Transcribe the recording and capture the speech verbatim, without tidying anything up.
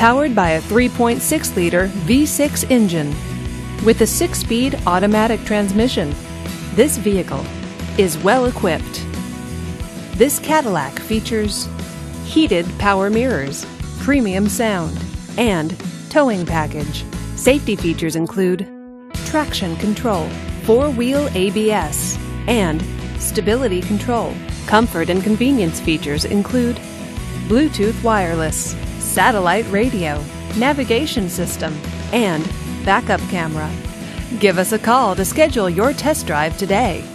powered by a three point six liter V six engine with a six-speed automatic transmission. This vehicle is well equipped. This Cadillac features heated power mirrors, premium sound, and towing package. Safety features include traction control, four-wheel A B S, and stability control. Comfort and convenience features include Bluetooth wireless, satellite radio, navigation system, and backup camera. Give us a call to schedule your test drive today.